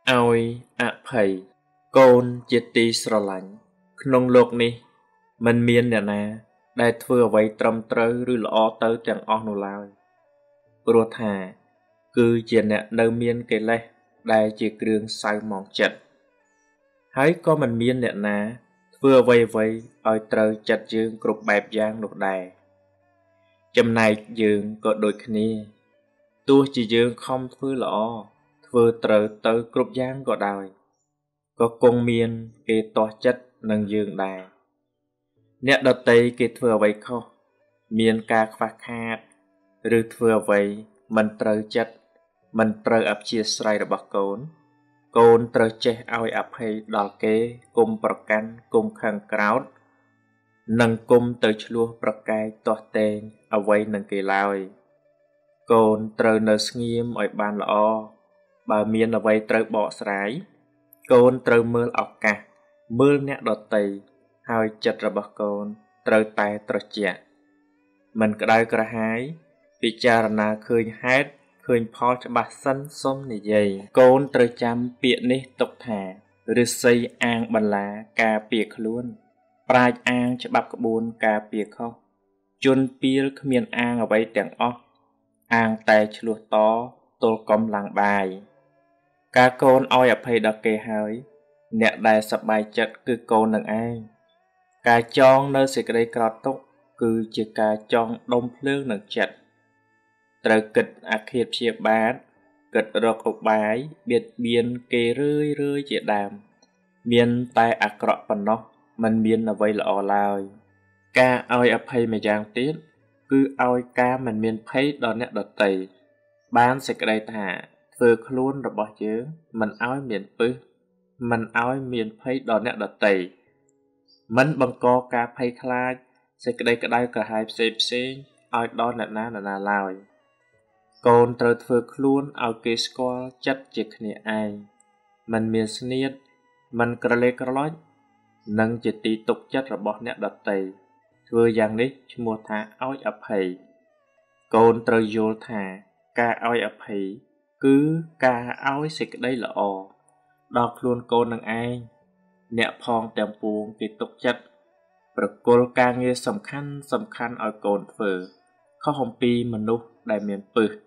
ឲ្យអភ័យកូនជាទីស្រឡាញ់ក្នុងលោកនេះមិនមានអ្នកណាដែលធ្វើអ្វីត្រឹមត្រូវឬល្អទៅទាំងអស់នោះឡើយព្រោះថាគឺជាអ្នកនៅមានកិលេសដែលជាគ្រឿងសៅហ្មងចិត្តហើយក៏មិនមានអ្នកណាធ្វើអ្វីៗឲ្យត្រូវចិត្តយើងគ្រប់បែបយ៉ាងនោះដែរចំណែកយើងក៏ដូចគ្នាទោះជាយើងខំធ្វើល្អធ្វើត្រូវទៅគ្រប់យ៉ាងក៏ដោយក៏គង់មានគេទាស់ចិត្តនឹងយើងដែរអ្នកដទៃគេធ្វើអ្វីខុសមានការខ្វះខាតឬធ្វើអ្វីមិនត្រូវចិត្តមិនត្រូវអព្យាស្រ័យរបស់កូនត្រូវចេះឲ្យអភ័យដល់គេគុំប្រកាន់គុំខឹងក្រោធនិងគុំទៅឆ្លោះប្រកែកទាស់ទែងអ្វីនឹងគេឡើយកូនត្រូវនៅស្ងៀមឲ្យបានល្អបើមានអ្វីត្រូវបកស្រាយកូនត្រូវមើលឱកាសមើលអ្នកដទៃហើយចិត្តរបស់កូនត្រូវតែត្រជាក់មិនក្តៅក្រហាយពិចារណាឃើញហេតុឃើញផលច្បាស់សិនសុំនិយាយកូនត្រូវចាំពាក្យនេះទុកថាឫស្សីអាងបន្លាការពារខ្លួនប្រាជ្ញអាងច្បាប់ក្បួនការពារខុសជនពាលគ្មានអាងអ្វីទាំងអស់អាងតែឆ្លោះតទល់កំឡើងបាយការកូនឲ្យអភ័យដល់គេហើយអ្នកដែលសប្បាយចិត្តគឺកូននឹងឯងការចងនៅសេចក្តីក្រោធទុកគឺជាការចងដុំភ្លើងនឹងចិត្តត្រូវគិតអាឃាតព្យាបាទគិតរកឧបាយបៀតបៀនគេរឿយជាដើមមានតែអាក្រក់ប៉ុណ្ណោះមិនមានអ្វីល្អឡើយការឲ្យអភ័យម្យ៉ាងទៀតគឺឲ្យការមិនមានភ័យដល់អ្នកដទៃបានសេចក្តីថាធ្វើខ្លួនរបស់យើងមិនឲ្យមានពឹសមិនឲ្យមានភ័យដល់អ្នកដទៃមិនបង្កការភ័យខ្លាចសេចក្តីក្តៅក្រហាយផ្សេងឲ្យដល់អ្នកណាឡើយកូនត្រូវធ្វើខ្លួនឲ្យគេស្គាល់ចិត្តជាគ្នាឯងមិនមានស្នៀតមិនក្រឡេកក្រឡុចនិងជាទីទុកចិត្តរបស់អ្នកដទៃធ្វើយ៉ាងនេះឈ្មោះថាឲ្យអភ័យកូនត្រូវយល់ថាការឲ្យអភ័យគឺការឲ្យសេចក្តីល្អដល់ខ្លួនកូននឹងឯងអ្នកផងទាំងពួងគេទុកចិត្តប្រគល់ការងារសំខាន់ឲ្យកូនធ្វើខុសអំពីមនុស្សដែលមានពឹស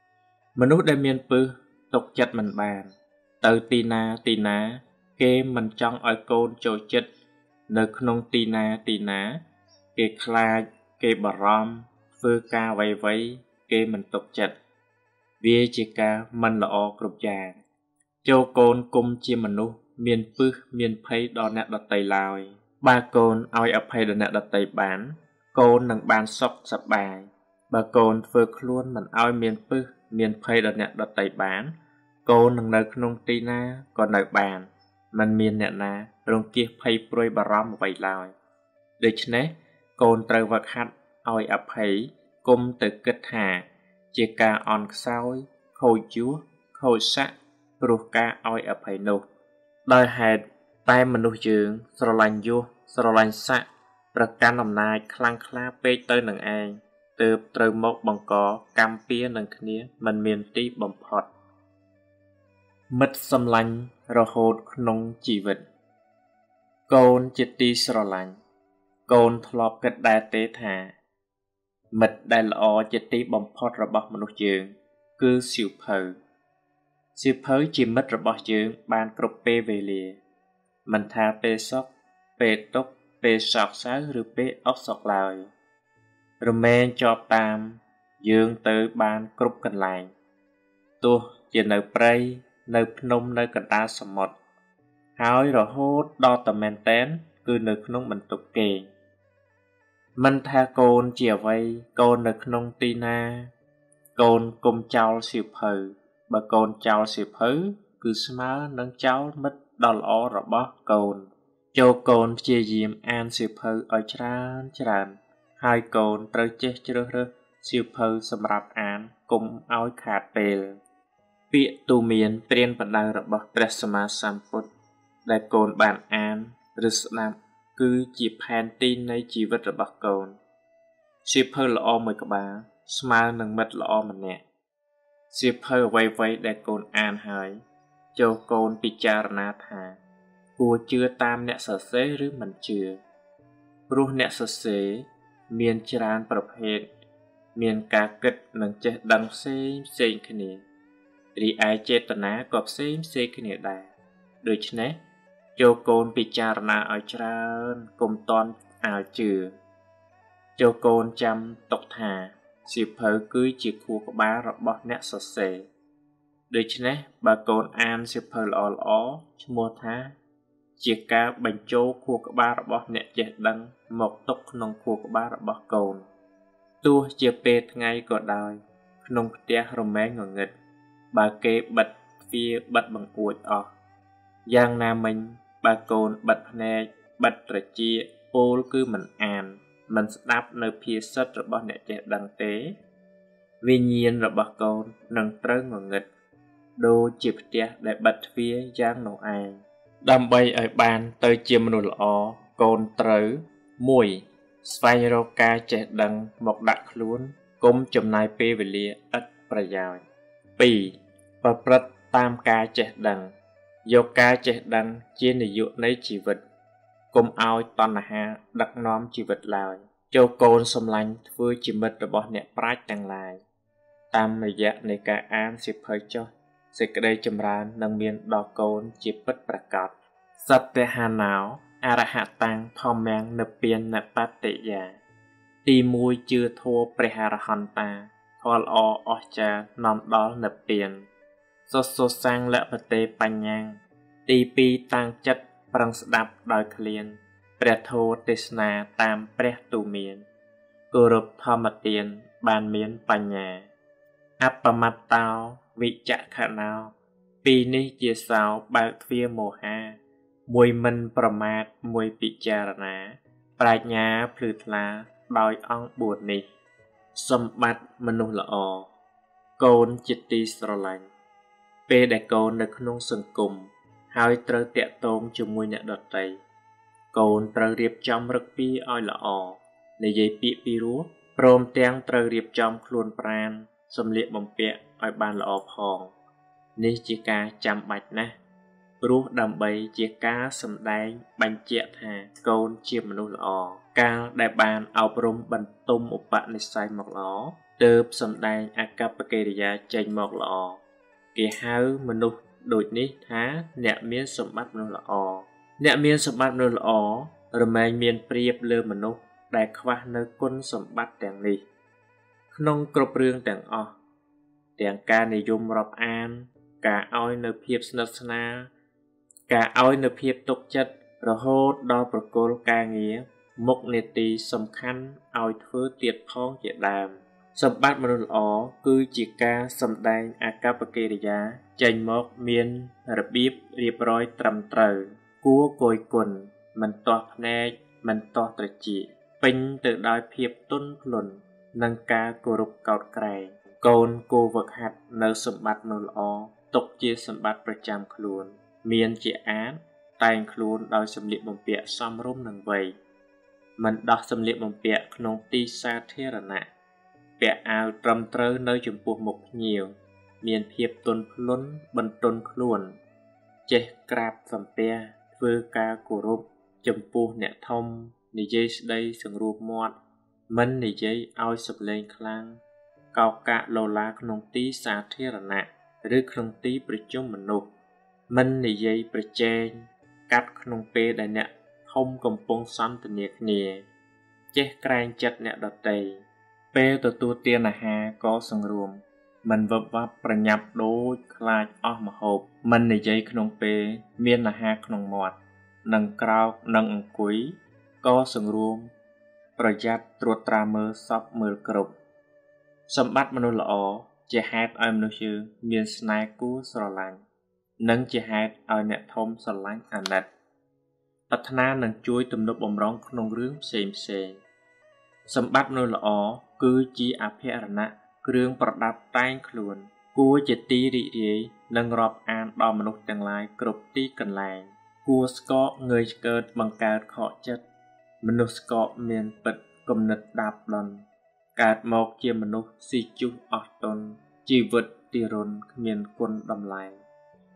ទុកចិត្តមិនបានទៅទីណាគេមិនចង់ឲ្យកូនចូលចិត្តនៅក្នុងទីណាគេខ្លាចគេបារម្ភធ្វើការអ្វីគេមិនទុកចិត្តវាជាការមិនល្អគ្រប់យ៉ាងចូលកូនគុំជាមនុស្សមានពឹសមានភ័យដល់អ្នកដទៃឡើយបើកូនឲ្យអភ័យដល់អ្នកដទៃបានកូននឹងបានសុខសប្បាយបើកូនធ្វើខ្លួនមិនឲ្យមានពឹសមានភ័យដល់អ្នកដទៃបានកូននឹងនៅក្នុងទីណាក៏នៅបានមិនមានអ្នកណារង្គៀសភ័យព្រួយបារម្ភអ្វីឡើយដូច្នេះកូនត្រូវវឹកហាត់ឲ្យអភ័យគុំទៅគិតថាជាការអន់ខ្សោយខូចយសខូចស័ក្តិព្រោះការឲ្យអភ័យនោះដោយហេតុតែមនុស្សយើងស្រឡាញ់យសស្រឡាញ់ស័ក្តិប្រកាន់អំណាចខ្លាំងក្លាពេកទៅនឹងឯងទើបត្រូវមកបង្កកម្មពៀរនឹងគ្នាមិនមានទីបំផុតមិត្តសម្លាញ់រហូតក្នុងជីវិតកូនជាទីស្រឡាញ់កូនធ្លាប់គិតដែរទេថាមិត្តដែលល្អជាទីបំផុតរបស់មនុស្សយើងគឺសៀវភៅជាមិត្តរបស់យើងបានគ្រប់ពេលវេលាមិនថាពេលសុខពេលទុក្ខពេលសោកសៅឬពេលអស់សុខឡើយរមែងជាប់តាមយើងទៅបានគ្រប់កន្លែងទោះជានៅព្រៃនៅភ្នំនៅកណ្ដាលសមុទ្រហើយរហូតដល់តែមែនតែនគឺនៅក្នុងបន្ទប់គេងមិនថាកូនជាអ្វីកូននៅក្នុងទីណាកូនគុំចោលសៀវភៅបើកូនចោលសៀវភៅគឺស្មើនឹងចោលមិត្តដ៏ល្អរបស់កូនចូលកូនព្យាយាមអានសៀវភៅឲ្យច្រើនហើយកូនត្រូវចេះជ្រើសរើសសៀវភៅសម្រាប់អានកុំឲ្យខាតពេលពាក្យទូមានព្រានបណ្ដៅរបស់ព្រះសម្មាសម្ពុទ្ធដែលកូនបានអានឬស្ដាប់គឺជាផែនទីនៃជីវិតរបស់កូនសៀវភៅល្អមួយក្បាលស្មើនឹងមិត្តល្អម្នាក់សៀវភៅអ្វីដែលកូនអានហើយចូលកូនពិចារណាថាគួរជឿតាមអ្នកសរសេរឬមិនជឿព្រោះអ្នកសរសេរមានច្រើនប្រភេទមានការគិតនិងចេះដឹងផ្សេងគ្នារីឯចេតនាក៏ផ្សេងគ្នាដែរដូច្នេះចូលកូនពិចារណាឲ្យច្រើនកុំតន់អាលជឿចូលកូនចាំទុកថាសៀវភៅគឺជាខួរក្បាលរបស់អ្នកសរសេរដូច្នេះបើកូនអានសៀវភៅល្អឈ្មោះថាជាការបញ្ចូលខួរក្បាលរបស់អ្នកចេះដឹងមកទុកក្នុងខួរក្បាលរបស់កូនទោះជាពេលថ្ងៃក៏ដោយក្នុងផ្ទះរមែងងងឹតបើគេបិទទ្វារបិទបង្អួចអស់យ៉ាងណាមិញបើកូនបិទភ្នែកបិទត្រចៀកពោលគឺមិនអានមិនស្ដាប់នៅភាសិតរបស់អ្នកចេះដឹងទេវិញ្ញាណរបស់កូននឹងត្រូវងងឹតដូចជាផ្ទះដែលបិទទ្វារយ៉ាងនោះឯងដើម្បីឲ្យបានទៅជាមនុស្សល្អកូនត្រូវ 1. ស្វែងរកការចេះដឹងមកដាក់ខ្លួនកុំចំណាយពេលវេលាឥតប្រយោជន៍ 2. ប្រព្រឹត្តតាមការចេះដឹងយកការចេះដឹងជានាយកនៃជីវិតកុំឲ្យតណ្ហាដឹកនាំជីវិតឡើយចូលកូនសម្លាញ់ធ្វើជាមិត្តរបស់អ្នកប្រាជ្ញទាំងឡាយតាមរយៈនៃការអានសៀវភៅចុះសេចក្តីចម្រើននឹងមានដល់កូនជាពិតប្រាកដសត្យហាណោអរហតាំងធម្មំនិព្វានបតិយាទី1ជឿធម៌ព្រះអរហន្តាធម៌ល្អអស្ចារ្យនាំដល់និព្វានសុសាំងលពតេបញ្ញាទី2តាំងចិត្តប្រឹងស្ដាប់ដោយឃ្លានព្រះធម៌ទេសនាតាមព្រះទូមានគោរពធម្មទានបានមានបញ្ញាអបមត្តតោវិចក្ខណោពីរនេះជាសោបើកទ្វារមោហាមួយមិនប្រមាទមួយពិចារណាប្រាជ្ញាភ្លឺថ្លាដោយអង្គ4នេះសម្បត្តិមនុស្សល្អកូនជាទីស្រឡាញ់ពេលដែលកូននៅក្នុងសង្គមហើយត្រូវតាក់ទងជាមួយអ្នកដទៃកូនត្រូវរៀបចំរឹកពីឲ្យល្អនិយាយពាក្យពីរោះព្រមទាំងត្រូវរៀបចំខ្លួនប្រាណសម្លៀកបំពាក់ឲ្យបានល្អផងនេះជាការចាំបាច់ណាស់ព្រោះដើម្បីជាការសម្ដែងបញ្ជាក់ថាកូនជាមនុស្សល្អកាលដែលបានអប់រំបន្ទុំឧបនិស្ស័យមកល្អទើបសម្ដែងអាកប្បកិរិយាចេញមកល្អគេហៅមនុស្សដូចនេះថាអ្នកមានសម្បត្តិមនុស្សល្អអ្នកមានសម្បត្តិមនុស្សល្អរមែងមានប្រៀបលើមនុស្សដែលខ្វះនៅគុណសម្បត្តិទាំងនេះក្នុងគ្រប់រឿងទាំងអស់ទាំងការនិយមរាប់អានការឲ្យនៅភាពស្និទ្ធស្នាលការឲ្យនៅភាពទុកចិត្តរហូតដល់ប្រគល់ការងារមុខនេតិសំខាន់ឲ្យធ្វើទៀតផងជាដើមសម្បត្តិមនុស្សល្អគឺជាការសម្ដែងអាកប្បកិរិយាចេញមកមានរបៀបរៀបរយត្រឹមត្រូវគួរគយគន់មិនទាស់ភ្នែកមិនទាស់ត្រចៀកពេញទៅដោយភាពទន់ភ្លន់និងការគោរពកោតក្រែងកូនគួរវឹកហាត់នៅសម្បត្តិមនុស្សល្អទុកជាសម្បត្តិប្រចាំខ្លួនមានជាអាតតែងខ្លួនដោយសម្លៀកបំពាក់សមរម្យនឹងវ័យមិនដោះសម្លៀកបំពាក់ក្នុងទីសាធារណៈពាក់អាវត្រឹមត្រូវនៅចំពោះមុខភ្ញៀវមានភាពទន់ភ្លន់បន្ទន់ខ្លួនចេះក្រាបសំពះធ្វើការគោរពចំពោះអ្នកធំនិយាយស្ដីសង្រួមមាត់មិននិយាយឲ្យសំឡេងខ្លាំងកោកកាកឡូឡាក្នុងទីសាធារណៈឬក្នុងទីប្រជុំមនុស្សមិននិយាយប្រជែងកាត់ក្នុងពេលដែលអ្នកធំកំពុងសន្ទនាគ្នាចេះក្រែងចិត្តអ្នកដទៃពេលទទួលទានអាហារក៏សង្រួមមិនវឹបវ៉ាប់ប្រញាប់ដូចខ្លាចអស់ម្ហូបមិននិយាយក្នុងពេលមានអាហារក្នុងមាត់និងក្រោកនិងអង្គុយក៏សង្រួមប្រយ័ត្នត្រួតត្រាមើលសពមើលគ្រប់សម្បត្តិមនុស្សល្អជាហេតុឲ្យមនុស្សយើងមានស្នេហ៍គួរស្រឡាញ់និងជាហេតុឲ្យអ្នកធំស្រឡាញ់អាណិតប្រាថ្នានឹងជួយទំនុកបម្រុងក្នុងរឿងផ្សេងសម្បត្តិមនុស្សល្អគឺជាអភិរណៈគ្រឿងប្រដាប់តែងខ្លួនគួរជាទីរីករាយនិងរាប់អានដល់មនុស្សទាំងឡាយគ្រប់ទីកន្លែងគួរស្កកងើយឆ្កើតបង្កើតខកចិត្តមនុស្សស្កកមានពិតគំនិតដាបដុនកើតមកជាមនុស្សស៊ីជុះអស់ទុនជីវិតទីរុនគ្មានគុណតម្លៃ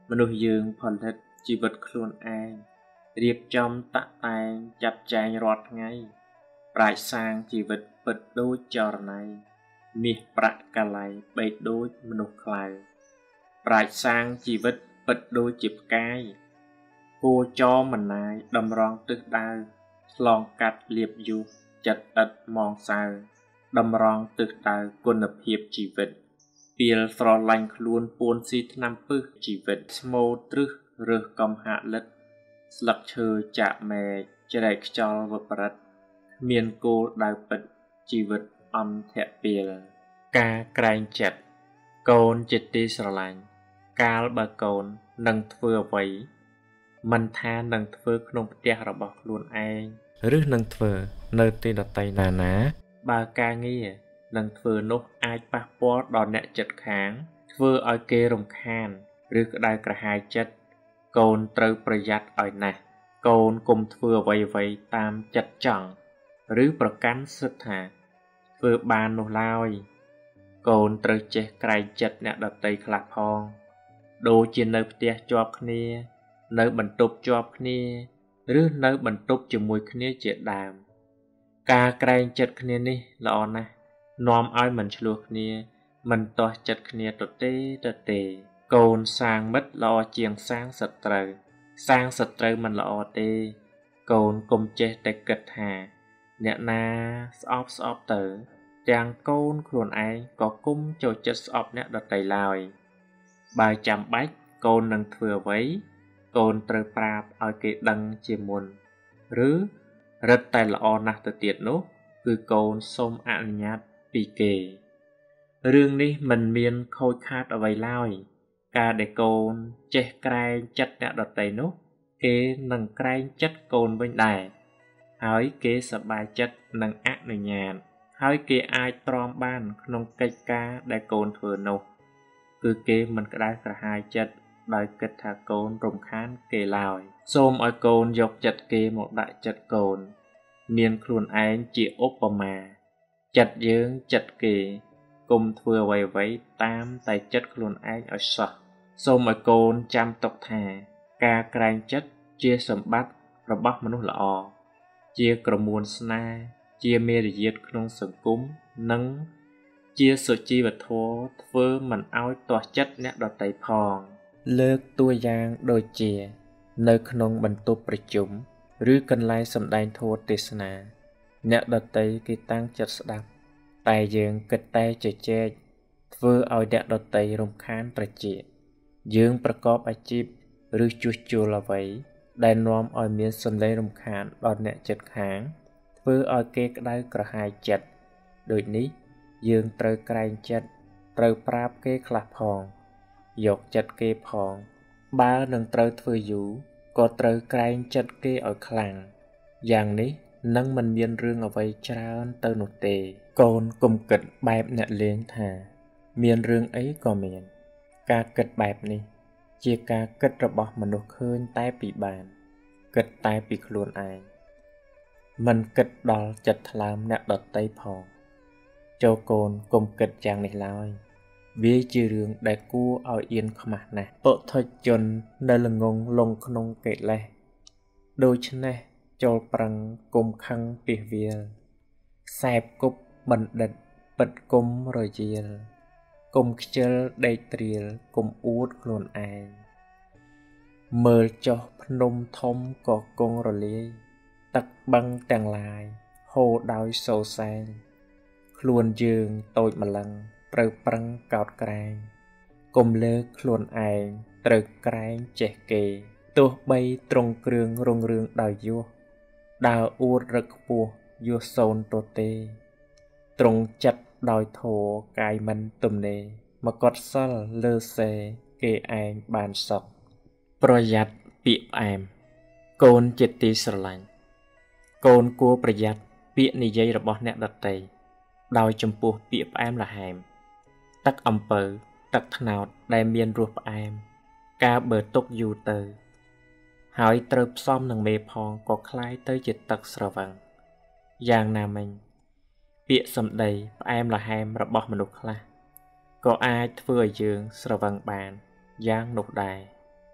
មនុស្សយើងផលិតជីវិតខ្លួនឯងរៀបចំតាក់តែងចាត់ចែងរាល់ថ្ងៃប្រាជ្ញសាងជីវិតពិតដូចចរណៃមាសប្រាក់កាឡៃបេកដូចមនុស្សខ្លៅប្រាជ្ញសាងជីវិតពិតដូចជាផ្កាយគួចរមិនណាយតម្រង់ទិសដៅឆ្លងកាត់លៀបយុះចិត្តឥតមងសៅតម្រង់ទិសដៅគុណភាពជីវិតពីលស្រឡាញ់ខ្លួនពួនស៊ីថ្នាំពឹសជីវិតស្មូតទ្រឹសរើសកំហាលិតស្លឹកឈើចាក់មែកជ្រែកខ្យល់វប្រិតមានគោលដៅពិតជីវិតអន្តៈពេលការក្រែងចិត្តកូនជាទីស្រឡាញ់កាលបើកូននឹងធ្វើអ្វីមិនថានឹងធ្វើក្នុងផ្ទះរបស់ខ្លួនឯងឬនឹងធ្វើនៅទីដទៃណាបើការងារនឹងធ្វើនោះអាចប៉ះពាល់ដល់អ្នកជិតខាងធ្វើឲ្យគេរំខានឬក្តៅក្រហាយចិត្តកូនត្រូវប្រយ័ត្នឲ្យណាស់កូនកុំធ្វើអ្វីតាមចិត្តចង់ឬប្រកាន់សិទ្ធថាធ្វើបាននោះឡើយកូនត្រូវចេះក្រែងចិត្តអ្នកដទៃខ្លះផងដូចជានៅផ្ទះជាប់គ្នានៅបន្ទប់ជាប់គ្នាឬនៅបន្ទប់ជាមួយគ្នាជាដើមការក្រែងចិត្តគ្នានេះល្អណាស់នាំឲ្យមិនឆ្លោះគ្នាមិនទាស់ចិត្តគ្នាទទេកូនសាងមិត្តល្អជាងសាងសត្រូវមិនល្អទេកូនកុំចេះតែគិតថាអ្នកណាស្អប់ទៅទាំងកូនខ្លួនឯងក៏គុំចូលចិត្តស្អប់អ្នកដទៃឡើយបើចាំបាច់កូននឹងធ្វើអ្វីកូនត្រូវប្រាប់ឲ្យគេដឹងជាមុនឬរឹតតែល្អណាស់ទៅទៀតនោះគឺកូនសូមអនុញ្ញាតពីគេរឿងនេះមិនមានខូចខាតអ្វីឡើយការដែលកូនចេះក្រែងចិត្តអ្នកដទៃនោះគេនឹងក្រែងចិត្តកូនវិញដែរហើយគេសប្បាយចិត្តនឹងអនុញ្ញាតហើយគេអាចទ្រាំបានក្នុងកិច្ចការដែលកូនធ្វើនោះគឺគេមិនក្តៅក្រហាយចិត្តដោយគិតថាកូនរំខានគេឡើយសូមឲ្យកូនយកចិត្តគេមកដាក់ចិត្តកូនមានខ្លួនឯងជាឧបមាចិត្តយើងចិត្តគេកុំធ្វើអ្វីតាមតែចិត្តខ្លួនឯងឲ្យសោះសូមឲ្យកូនចាំទុកថាការក្រែងចិត្តជាសម្បត្តិរបស់មនុស្សល្អជាក្រមួនស្នេហ៍ជាមេរយាទក្នុងសង្គមនិងជាសុជីវធម៌ធ្វើមិនឲ្យទាស់ចិត្តអ្នកដទៃផងលើកតួយ៉ាងដូចជានៅក្នុងបន្ទប់ប្រជុំឬកន្លែងសម្ដែងធម៌ទេសនាអ្នកដទៃគេតាំងចិត្តស្ដាប់តែយើងគិតតែជជែកធ្វើឲ្យអ្នកដទៃរំខានត្រចៀកយើងប្រកបអាជីពឬជួសជុលអ្វីដែលនាំឲ្យមានសម្លេងរំខានដល់អ្នកជិតខាងធ្វើឲ្យគេក្តៅក្រហាយចិត្តដូចនេះយើងត្រូវក្រែងចិត្តត្រូវប្រាប់គេខ្លះផងយកចិត្តគេផងបើនឹងត្រូវធ្វើយូរក៏ត្រូវក្រែងចិត្តគេឲ្យខ្លាំងយ៉ាងនេះនឹងមិនមានរឿងអ្វីច្រើនទៅនោះទេកូនកុំគិតបែបអ្នកលេងថាមានរឿងអីក៏មានការគិតបែបនេះជាការគិតរបស់មនុស្សឃើញតែពីបានគិតតែពីខ្លួនឯងមិនគិតដល់ចិត្តថ្លើមអ្នកដទៃផងចូលកូនកុំគិតយ៉ាងនេះឡើយវាជារឿងដែលគួរឲ្យអៀនខ្មាស់ណាស់ពុទ្ធជននៅល្ងងលងក្នុងកិលេសដូច្នេះចូលប្រឹងគុំខឹងពីវាលសែបគប់បណ្ឌិតពិតគុំរយាលគុំខ្ជិលដេកត្រៀលគុំអួតខ្លួនឯងមើលចុះភ្នំធំក៏គង់រលាយទឹកបឹងទាំងឡាយហូរដោយសូរសែងខ្លួនយើងតូចម្លឹងត្រូវប្រឹងកោតក្រែងកុំលើកខ្លួនឯងត្រូវក្រែងចេះគេទោះបីត្រង់គ្រឿងរុងរឿងដោយយោះដើរអួតរឹកខ្ពស់យោះសូនទទេត្រង់ចិត្តដោយធัวកាយមិនទំនេរមកកត់សិលលើសេគេឯងបានសុខប្រយ័ត្នពាក្យផ្អែមកូនជាទីស្រឡាញ់កូនគួរប្រយ័ត្នពាក្យនិយាយរបស់អ្នកដទៃដោយចំពោះពាក្យផ្អែមល្ហែមទឹកអំពៅទឹកត្នោតដែលមានរសផ្អែមការបើទុកយូរទៅហើយត្រូវផ្សំនឹងមេផងក៏คล้ายទៅជាទឹកស្រវឹងយ៉ាងណាមិញពាក្យសម្ដីផ្អែមល្ហែមរបស់មនុស្សខ្លះក៏អាចធ្វើឲ្យយើងស្រវឹងបានយ៉ាងនោះដែរ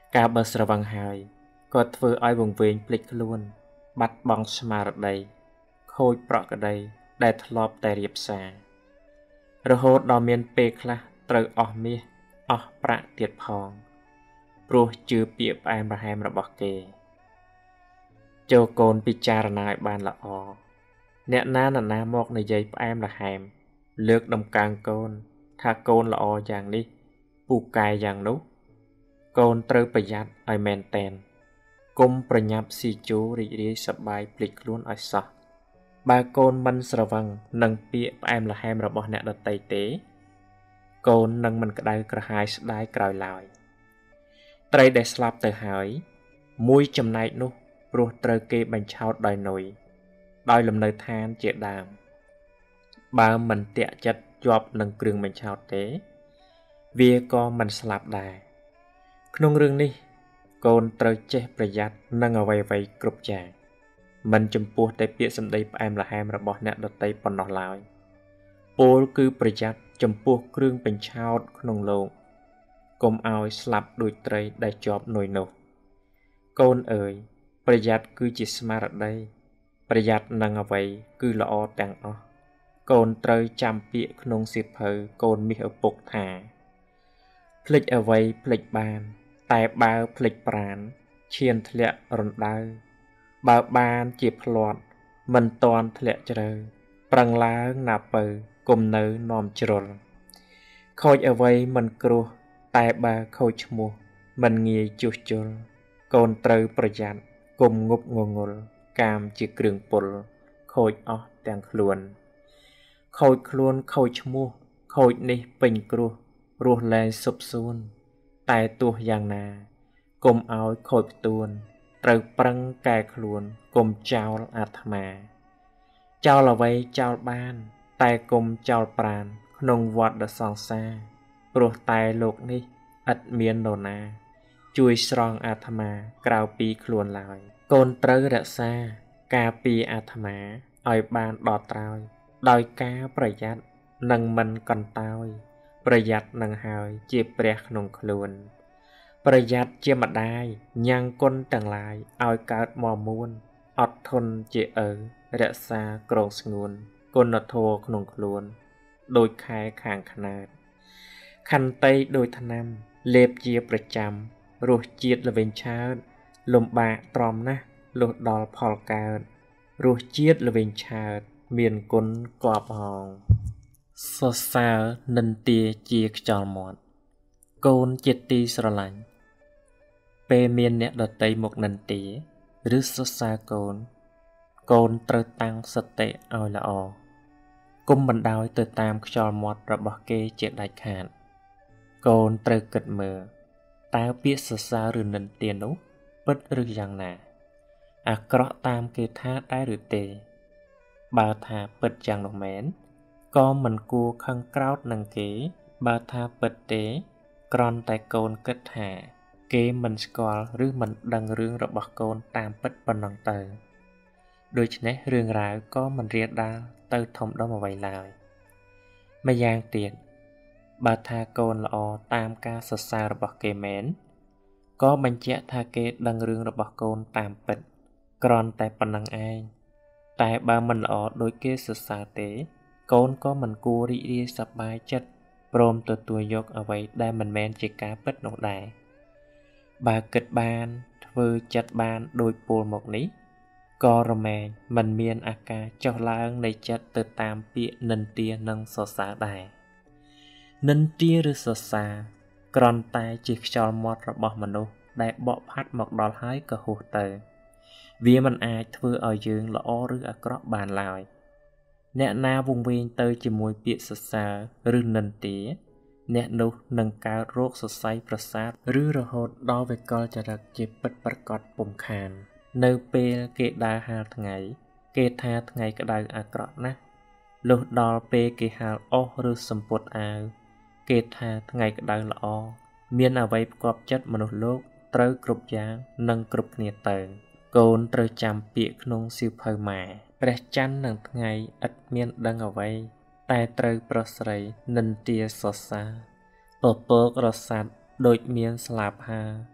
ការបើស្រវឹងហើយក៏ធ្វើឲ្យវង្វេងភ្លេចខ្លួនបាត់បង់ស្មារតីខូចប្រក្តីដែលធ្លាប់តែរៀបសាររហូតដល់មានពេលខ្លះត្រូវអស់មាសអស់ប្រាក់ទៀតផងព្រោះជឿពាក្យផ្អែមល្ហែមរបស់គេចូលកូនពិចារណាឲ្យបានល្អអ្នកណាមកនិយាយផ្អែមល្ហែមលើកដំកើងកូនថាកូនល្អយ៉ាងនេះពូកែយ៉ាងនោះកូនត្រូវប្រយ័ត្នឲ្យមែនតែនគុំប្រញាប់ស៊ីជូររីករាយសប្បាយភ្លេចខ្លួនឲ្យសោះបើកូនមិនស្រវឹងនឹងពាក្យផ្អែមល្ហែមរបស់អ្នកដទៃទេកូននឹងមិនក្តៅក្រហាយស្ដាយក្រោយឡើយត្រីដែលស្លាប់ទៅហើយមួយចំណែកនោះព្រោះត្រូវគេបញ្ឆោតដោយនុយដោយលំនៅឋានជាដើមបើមិនតាក់ចិត្តជាប់នឹងគ្រឿងបញ្ឆោតទេវាក៏មិនស្លាប់ដែរក្នុងរឿងនេះកូនត្រូវចេះប្រយ័ត្ននឹងអ្វីៗគ្រប់យ៉ាងមិនចំពោះតែពាក្យសម្ដីផ្អែមល្ហែមរបស់អ្នកដទៃប៉ុណ្ណោះឡើយពោលគឺប្រយ័ត្នចំពោះគ្រឿងបញ្ឆោតក្នុងលោកកុំឲ្យស្លាប់ដូចត្រីដែលជាប់នុយនោះកូនអើយប្រយ័ត្នគឺជាស្មារតីប្រយ័ត្ននឹងអ្វីគឺល្អទាំងអស់កូនត្រូវចាំពាក្យក្នុងសៀវភៅកូនមាសឪពុកថាភ្លេចអ្វីភ្លេចបានតែបើភ្លេចប្រាណឈានធ្លាក់រណ្ដៅបើបានជាភ្លាត់មិនតាន់ធ្លាក់ជ្រៅប្រឹងឡើងណាពៅគុំនៅនាំជ្រុលខូចអ្វីមិនគ្រោះតែបើខូចឈ្មោះមិនងាយជួសជុលកូនត្រូវប្រយ័ត្នគុំងប់ងងុលកាមជាគ្រឿងពុលខូចអស់ទាំងខ្លួនខូចខ្លួនខូចឈ្មោះខូចនេះពេញគ្រោះរស់លែងសុបសួនតែទោះយ៉ាងណាគុំឲ្យខូចផ្ទួនត្រូវប្រឹងកែខ្លួនគុំចោលអាត្មាចោលអ្វីចោលបានតែគុំចោលប្រាណក្នុងវដ្តសង្សារព្រោះតែលោកនេះឥតមាននរណាជួយស្រង់អាត្មាក្រៅពីខ្លួនឡើយកូនត្រូវរក្សាការពារអាត្មាឲ្យបានដល់ត្រើយដោយការប្រយ័ត្ននឹងមិនកន្តើយប្រយ័ត្ននឹងហើយជាព្រះក្នុងខ្លួនប្រយ័ត្នជាម្ដាយញ៉ាំងគុណទាំងឡាយឲ្យកើតមកមួនអត់ធន់ជាឪរក្សាក្រងស្ងួនគុណធម៌ក្នុងខ្លួនដូចខែខាងខ្នើតខន្តីដូចថ្នាំលេបជាប្រចាំរសជាតិល្វីងឆើតលំបាកទ្រាំណាស់លុះដល់ផលកើតរសជាតិល្វីងឆើតមានគុណគប់ហងសរសើរនិន្ទាជាខ្យល់មាត់កូនជាទីស្រឡាញ់ពេលមានអ្នកដតីមកនិន្ទាឬសរសើរកូនត្រូវតាំងសតិឲ្យល្អគុំបណ្ដោយទៅតាមខ្យល់មាត់របស់គេជាដាច់ខាតកូនត្រូវគិតមើលតើពាក្យសរសើរឬនិន្ទានោះពិតឬយ៉ាងណាអាក្រក់តាមគេថាដែរឬទេបើថាពិតយ៉ាងនោះមែនក៏មិនគួរខឹងក្រោធនឹងគេបើថាពិតទេគ្រាន់តែកូនគិតថាគេមិនស្គាល់ឬមិនដឹងរឿងរបស់កូនតាមពិតប៉ុណ្ណឹងទៅដូច្នេះរឿងរ៉ាវក៏មិនរាលដាលទៅធំដុំអ្វីឡើយម្យ៉ាងទៀតបើថាកូនល្អតាមការសរសើររបស់គេមែនក៏បញ្ជាក់ថាគេដឹងរឿងរបស់កូនតាមពិតគ្រាន់តែប៉ុណ្្នឹងឯងតែបើមិនល្អដូចគេសរសើរទេកូនក៏មិនគួររីករាយសប្បាយចិត្តព្រមទទួលយកអ្វីដែលមិនមែនជាការពិតនោះដែរបើគិតបានធ្វើចិត្តបានដូចពោលមកនេះក៏រមែងមិនមានអាការចុះឡើងនៃចិត្តទៅតាមពាក្យនិន្ទានិងសរសើរដែរនិន្ទាឬសរសើរគ្រាន់តែជាខ្យល់មាត់របស់មនុស្សដែលបក់ផាត់មកដល់ហើយក៏ហួសទៅវាមិនអាចធ្វើឲ្យយើងល្អឬអាក្រក់បានឡើយអ្នកណាវង្វេងទៅជាមួយពាក្យសរសើរឬនិន្ទាអ្នកនោះនឹងកើតរោគសរសៃប្រសាទឬរហូតដល់វិកលចរិតជាពិតប្រាកដពុំខាននៅពេលគេដើរហាលថ្ងៃគេថាថ្ងៃក្តៅអាក្រក់ណាស់លុះដល់ពេលគេហាលអុសឬសំពត់អាវគេថាថ្ងៃក្តៅល្អមានអ្វីផ្គាប់ចិត្តមនុស្សលោកត្រូវគ្រប់យ៉ាងនិងគ្រប់គ្នាទៅកូនត្រូវចាំពាក្យក្នុងសៀវភៅម៉ែព្រះច័ន្ទនឹងថ្ងៃឥតមានដឹងអ្វីតែត្រូវប្រុសស្រីនិន្ទាសរសើរពពករសាត់ដូចមានស្លាបហា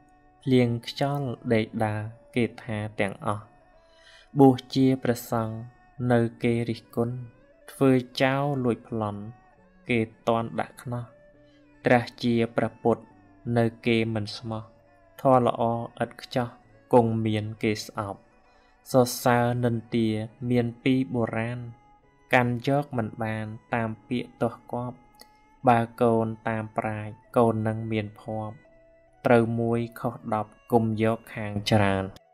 លៀងខ្យល់ដេកដើរគេថាទាំងអស់បួសជាព្រះសង្ឃនៅគេរិះគន់ធ្វើចោលលួចប្លន់គេតន់ដាក់ខ្នោះត្រាស់ជាព្រះពុទ្ធនៅគេមិនស្មោះធម៌ល្អឥតខ្ចោះគង់មានគេស្អប់សរសើរនិន្ទាមានពីបុរាណកាន់យកមិនបានតាមពាក្យទាស់គប់បើកូនតាមប្រាជ្ញកូននឹងមានភ័ព្វត្រូវមួយខុស10គុំយកខាងច្រើន